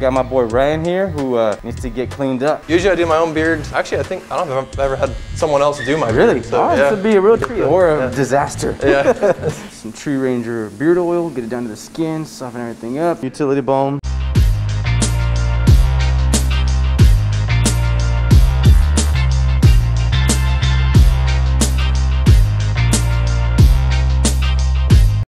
Got my boy Ryan here who needs to get cleaned up. Usually I do my own beard. Actually, I don't know if I've ever had someone else do my beard. Really? So, This would be a real treat or a disaster. Yeah. Some Tree Ranger beard oil, get it down to the skin, soften everything up. Utility balm.